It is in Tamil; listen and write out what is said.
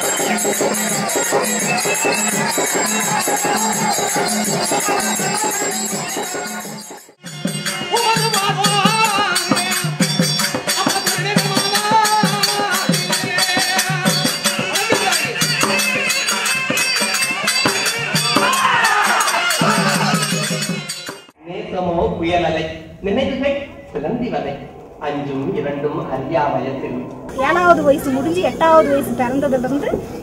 புயலலை நினைவுகள் சிலந்தி வதை அஞ்சும் இரண்டும் அறியா வயத்தில் 7வது வயசு முடிஞ்சு 8வது வயசு பிறந்ததுல இருந்து